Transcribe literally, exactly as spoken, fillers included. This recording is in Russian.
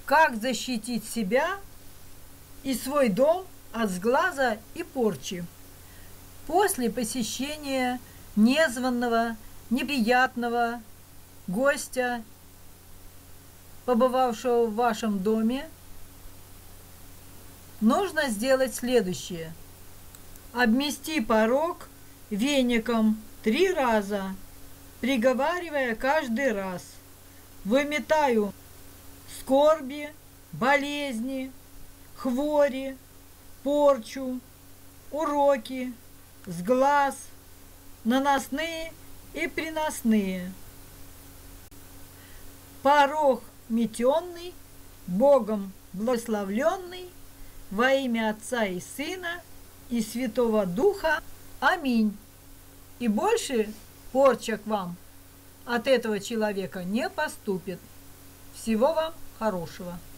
Как защитить себя и свой дом от сглаза и порчи? После посещения незваного, неприятного гостя, побывавшего в вашем доме, нужно сделать следующее. Обмести порог веником три раза, приговаривая каждый раз: выметаю скорби, болезни, хвори, порчу, уроки, сглаз, наносные и приносные. Порог метенный, Богом благословленный, во имя Отца и Сына и Святого Духа. Аминь. И больше порча к вам от этого человека не поступит. Всего вам хорошего.